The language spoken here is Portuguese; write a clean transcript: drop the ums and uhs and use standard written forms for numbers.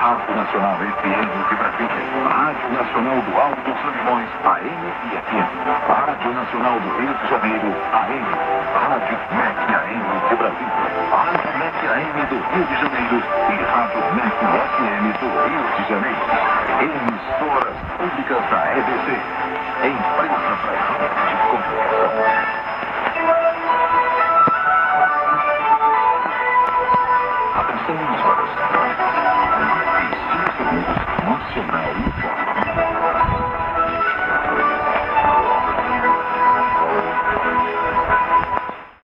Rádio Nacional FM de Brasília, Rádio Nacional do Alto dos Solimões, AM e FM, Rádio Nacional do Rio de Janeiro, AM, Rádio MEC AM de Brasília, Rádio MEC AM do Rio de Janeiro e Rádio MEC FM do Rio de Janeiro. Emissoras públicas da EBC, Empresa Brasileira de Comunicação. Atenção, emissoras. Em 5 segundos, Nacional informa.